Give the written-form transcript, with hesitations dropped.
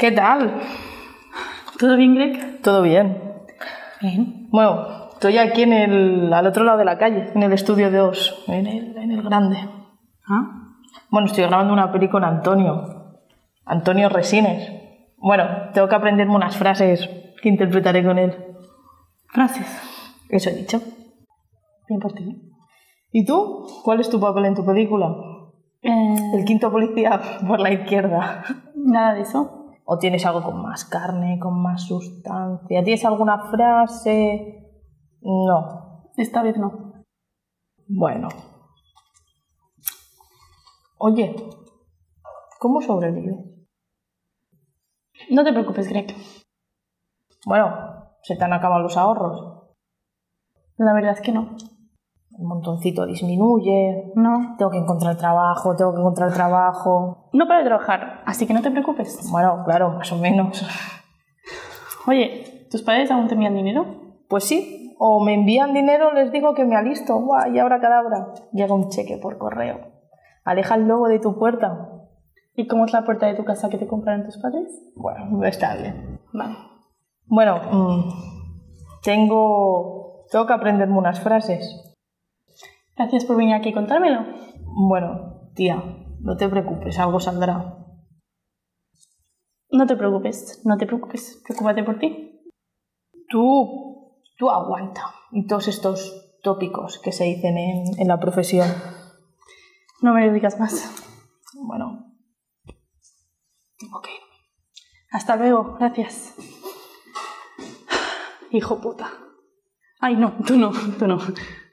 ¿Qué tal? ¿Todo bien, Greg? ¿Todo bien? Bien. Bueno, estoy aquí al otro lado de la calle, en el estudio 2, en el grande. ¿Ah? Bueno, estoy grabando una peli con Antonio Resines. Bueno, tengo que aprenderme unas frases que interpretaré con él. ¿Frases? Eso he dicho. Bien por ti. ¿Y tú? ¿Cuál es tu papel en tu película? El quinto policía por la izquierda. Nada de eso. ¿O tienes algo con más carne, con más sustancia? ¿Tienes alguna frase? No. Esta vez no. Bueno. Oye, ¿cómo sobrevives? No te preocupes, Greg. Bueno, ¿se te han acabado los ahorros? La verdad es que no. El montoncito disminuye. No. Tengo que encontrar trabajo. No paro de trabajar, así que no te preocupes. Bueno, claro, más o menos. Oye, ¿tus padres aún te envían dinero? Pues sí, o me envían dinero, les digo que me alisto. ¡Guau! Y ahora cadabra. Llega un cheque por correo. Aleja el lobo de tu puerta. ¿Y cómo es la puerta de tu casa que te compraron tus padres? Bueno, no está bien. Vale. Bueno, tengo que aprenderme unas frases. Gracias por venir aquí a contármelo. Bueno, tía, no te preocupes, algo saldrá. No te preocupes. Preocúpate por ti. Tú aguanta. Y todos estos tópicos que se dicen en la profesión. No me lo digas más. Bueno, tengo que irme. Hasta luego. Gracias. Hijo puta. Ay, no, tú no.